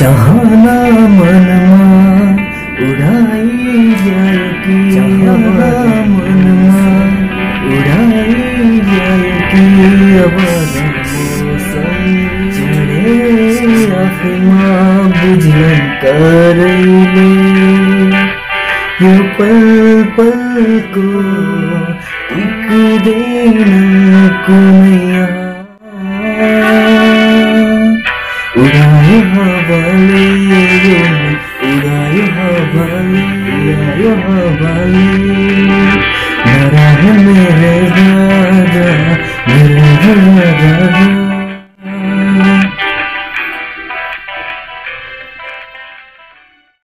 चाहना मनमा उडाइल्यायो कि चाहना मनमा उडाइल्यायो कि अब मौसम चढे आफैमा बुझ्न करैले यो पल पलको टिक्दैन कुनै उडायो हवाले उडायो हवाले नरह मेरे राजा